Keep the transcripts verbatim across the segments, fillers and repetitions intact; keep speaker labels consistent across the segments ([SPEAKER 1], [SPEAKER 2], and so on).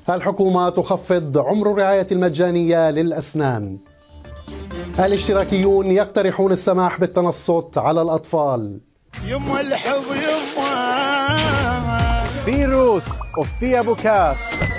[SPEAKER 1] الحكومة تخفض عمر الرعاية المجانية للأسنان. الاشتراكيون يقترحون السماح بالتنصت على الأطفال.
[SPEAKER 2] يما الحب يما
[SPEAKER 3] فيروس وفي أبو كاس.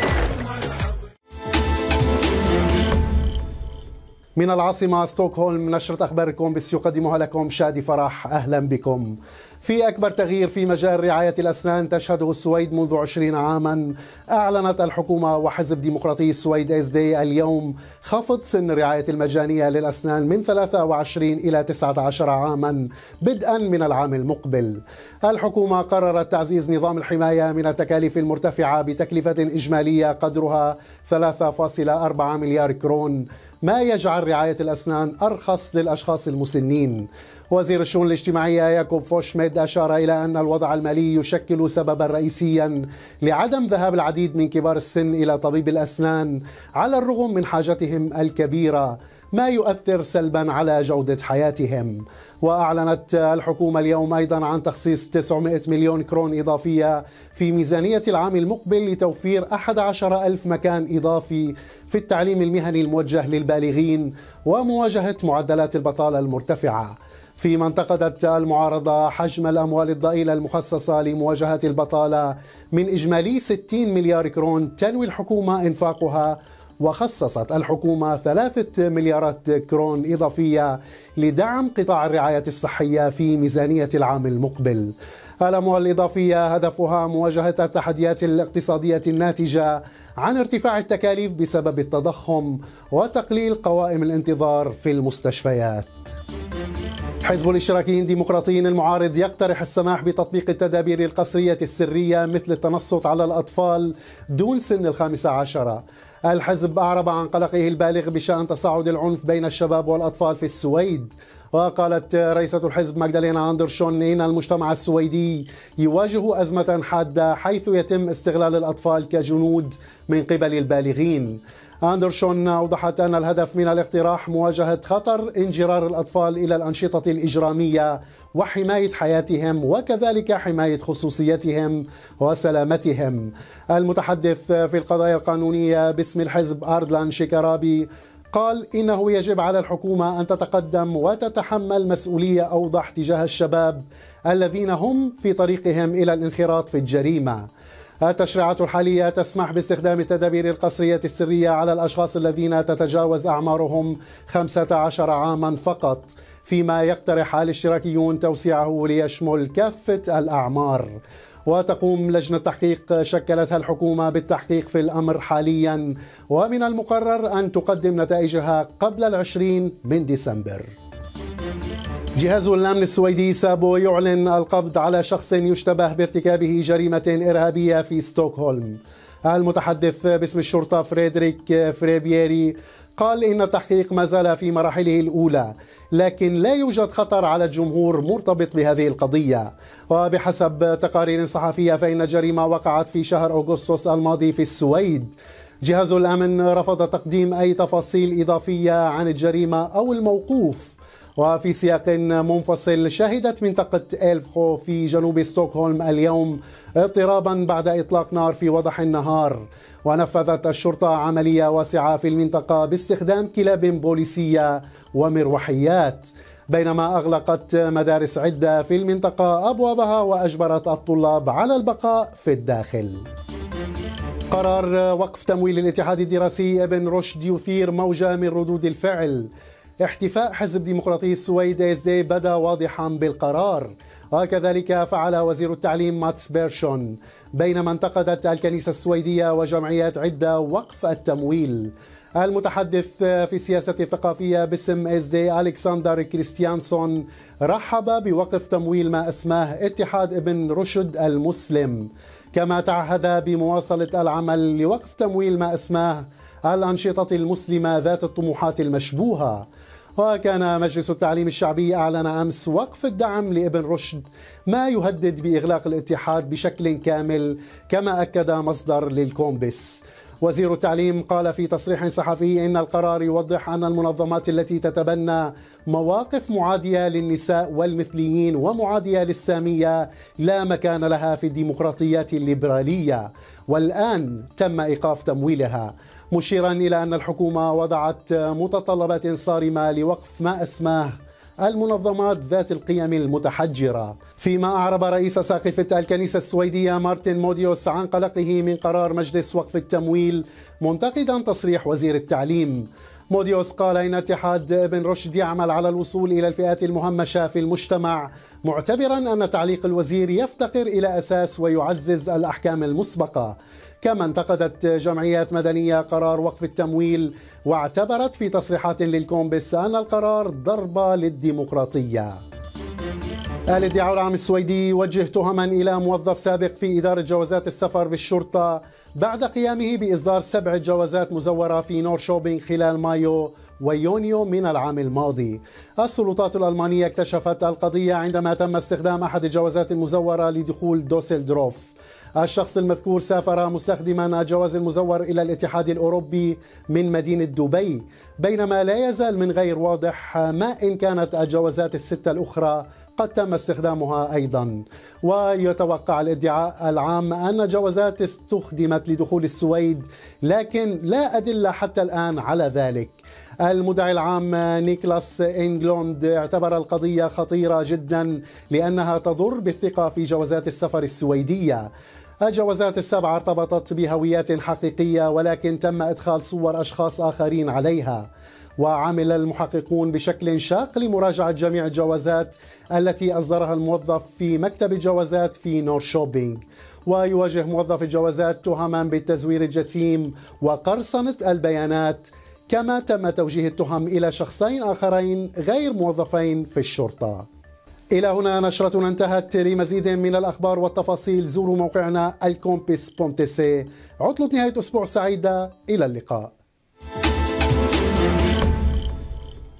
[SPEAKER 1] من العاصمة ستوكهولم نشرة أخبار الكومبس يقدمها لكم شادي فرح. أهلا بكم. في أكبر تغيير في مجال رعاية الأسنان تشهده السويد منذ عشرين عاما، أعلنت الحكومة وحزب ديمقراطي السويد إس دي اليوم خفض سن الرعاية المجانية للأسنان من ثلاثة وعشرين إلى تسعة عشر عاما بدءا من العام المقبل. الحكومة قررت تعزيز نظام الحماية من التكاليف المرتفعة بتكلفة إجمالية قدرها ثلاثة فاصلة أربعة مليار كرون، ما يجعل رعاية الأسنان أرخص للأشخاص المسنين. وزير الشؤون الاجتماعية ياكوب فوشميد أشار إلى أن الوضع المالي يشكل سببا رئيسيا لعدم ذهاب العديد من كبار السن إلى طبيب الأسنان على الرغم من حاجتهم الكبيرة، ما يؤثر سلبا على جودة حياتهم. وأعلنت الحكومة اليوم أيضا عن تخصيص تسعمائة مليون كرون إضافية في ميزانية العام المقبل لتوفير أحد عشر ألف مكان إضافي في التعليم المهني الموجه للبالغين ومواجهة معدلات البطالة المرتفعة. فيما انتقدت المعارضة حجم الأموال الضئيلة المخصصة لمواجهة البطالة من إجمالي ستين مليار كرون تنوي الحكومة إنفاقها، وخصصت الحكومة ثلاثة مليارات كرون إضافية لدعم قطاع الرعاية الصحية في ميزانية العام المقبل. الأموال الإضافية هدفها مواجهة التحديات الاقتصادية الناتجة عن ارتفاع التكاليف بسبب التضخم وتقليل قوائم الانتظار في المستشفيات. حزب الاشتراكيين ديمقراطيين المعارض يقترح السماح بتطبيق التدابير القسرية السرية مثل التنصت على الأطفال دون سن الخامسة عشرة. الحزب أعرب عن قلقه البالغ بشأن تصاعد العنف بين الشباب والأطفال في السويد. وقالت رئيسة الحزب ماغدالينا أندرشون إن المجتمع السويدي يواجه أزمة حادة حيث يتم استغلال الأطفال كجنود من قبل البالغين. أندرشون أوضحت أن الهدف من الاقتراح مواجهة خطر انجرار الأطفال إلى الأنشطة الإجرامية وحماية حياتهم وكذلك حماية خصوصيتهم وسلامتهم. المتحدث في القضايا القانونية باسم الحزب أردلان شيكارابي قال إنه يجب على الحكومة أن تتقدم وتتحمل مسؤولية أوضح تجاه الشباب الذين هم في طريقهم إلى الانخراط في الجريمة. التشريعات الحالية تسمح باستخدام التدابير القسرية السرية على الأشخاص الذين تتجاوز أعمارهم خمسة عشر عاما فقط، فيما يقترح الاشتراكيون توسيعه ليشمل كافة الأعمار. وتقوم لجنة تحقيق شكلتها الحكومة بالتحقيق في الأمر حاليا، ومن المقرر أن تقدم نتائجها قبل العشرين من ديسمبر. جهاز الأمن السويدي سابو يعلن القبض على شخص يشتبه بارتكابه جريمة إرهابية في ستوكهولم. المتحدث باسم الشرطة فريدريك فريبيري قال إن التحقيق ما زال في مراحله الأولى، لكن لا يوجد خطر على الجمهور مرتبط بهذه القضية. وبحسب تقارير صحفية فإن الجريمة وقعت في شهر أغسطس الماضي في السويد. جهاز الأمن رفض تقديم أي تفاصيل إضافية عن الجريمة أو الموقوف. وفي سياق منفصل، شهدت منطقة إلفخو في جنوب ستوكهولم اليوم اضطرابا بعد إطلاق نار في وضح النهار، ونفذت الشرطة عملية واسعة في المنطقة باستخدام كلاب بوليسية ومروحيات، بينما أغلقت مدارس عدة في المنطقة أبوابها وأجبرت الطلاب على البقاء في الداخل. قرار وقف تمويل الاتحاد الدراسي ابن رشد يثير موجة من ردود الفعل. احتفاء حزب ديمقراطي السويد إس دي بدا واضحا بالقرار، وكذلك فعل وزير التعليم ماتس بيرشون، بينما انتقدت الكنيسة السويدية وجمعيات عدة وقف التمويل. المتحدث في السياسة الثقافية باسم إس دي ألكسندر كريستيانسون رحب بوقف تمويل ما اسماه اتحاد ابن رشد المسلم، كما تعهد بمواصلة العمل لوقف تمويل ما اسماه الأنشطة المسلمة ذات الطموحات المشبوهة. وكان مجلس التعليم الشعبي أعلن أمس وقف الدعم لابن رشد، ما يهدد بإغلاق الاتحاد بشكل كامل، كما أكد مصدر للكومبس. وزير التعليم قال في تصريح صحفي إن القرار يوضح أن المنظمات التي تتبنى مواقف معادية للنساء والمثليين ومعادية للسامية لا مكان لها في الديمقراطيات الليبرالية، والآن تم إيقاف تمويلها، مشيرا إلى أن الحكومة وضعت متطلبات صارمة لوقف ما أسماه المنظمات ذات القيم المتحجرة. فيما أعرب رئيس ساقفة الكنيسة السويدية مارتن موديوس عن قلقه من قرار مجلس وقف التمويل، منتقدا تصريح وزير التعليم. موديوس قال إن اتحاد ابن رشد يعمل على الوصول إلى الفئات المهمشة في المجتمع، معتبرا أن تعليق الوزير يفتقر إلى أساس ويعزز الأحكام المسبقة. كما انتقدت جمعيات مدنية قرار وقف التمويل، واعتبرت في تصريحات للكومبس أن القرار ضربة للديمقراطية. الادعاء العام السويدي وجه تهما إلى موظف سابق في إدارة جوازات السفر بالشرطة بعد قيامه بإصدار سبع جوازات مزورة في نورشوبينغ خلال مايو ويونيو من العام الماضي. السلطات الألمانية اكتشفت القضية عندما تم استخدام أحد الجوازات المزورة لدخول دوسلدروف. الشخص المذكور سافر مستخدما الجواز المزور إلى الاتحاد الأوروبي من مدينة دبي، بينما لا يزال من غير واضح ما إن كانت الجوازات الستة الأخرى قد تم استخدامها أيضا. ويتوقع الادعاء العام أن جوازات استخدمت لدخول السويد، لكن لا أدلة حتى الآن على ذلك. المدعي العام نيكلاس إنجلوند اعتبر القضية خطيرة جدا لأنها تضر بالثقة في جوازات السفر السويدية. الجوازات السبعة ارتبطت بهويات حقيقية، ولكن تم إدخال صور أشخاص آخرين عليها. وعمل المحققون بشكل شاق لمراجعة جميع الجوازات التي أصدرها الموظف في مكتب الجوازات في نورشوبينغ. ويواجه موظف الجوازات تهما بالتزوير الجسيم وقرصنة البيانات، كما تم توجيه التهم إلى شخصين آخرين غير موظفين في الشرطة. إلى هنا نشرتنا انتهت. لمزيد من الأخبار والتفاصيل زوروا موقعنا الكومبس بونتسي. عطلة نهاية أسبوع سعيدة، إلى اللقاء.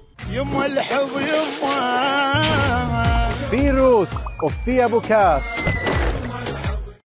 [SPEAKER 2] يما الحب يما
[SPEAKER 3] فيروس وفي أبو كاس.